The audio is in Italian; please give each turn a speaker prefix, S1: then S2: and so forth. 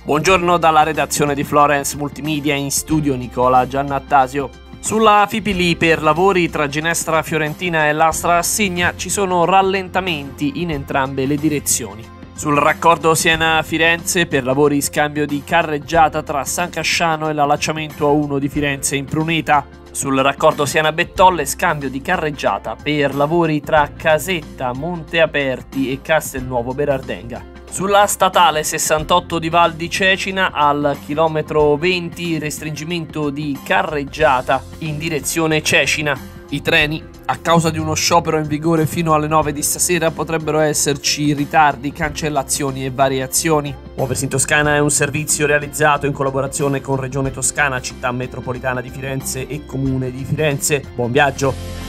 S1: Buongiorno dalla redazione di Florence Multimedia, in studio Nicola Giannattasio. Sulla Fipili per lavori tra Ginestra Fiorentina e Lastra Assigna ci sono rallentamenti in entrambe le direzioni. Sul raccordo Siena-Firenze per lavori scambio di carreggiata tra San Casciano e l'allacciamento A1 di Firenze in Pruneta. Sul raccordo Siena-Bettolle scambio di carreggiata per lavori tra Casetta, Monte Aperti e Castelnuovo Berardenga. Sulla statale 68 di Val di Cecina al chilometro 20 restringimento di carreggiata in direzione Cecina. I treni, a causa di uno sciopero in vigore fino alle 9 di stasera, potrebbero esserci ritardi, cancellazioni e variazioni. Muoversi in Toscana è un servizio realizzato in collaborazione con Regione Toscana, Città Metropolitana di Firenze e Comune di Firenze. Buon viaggio!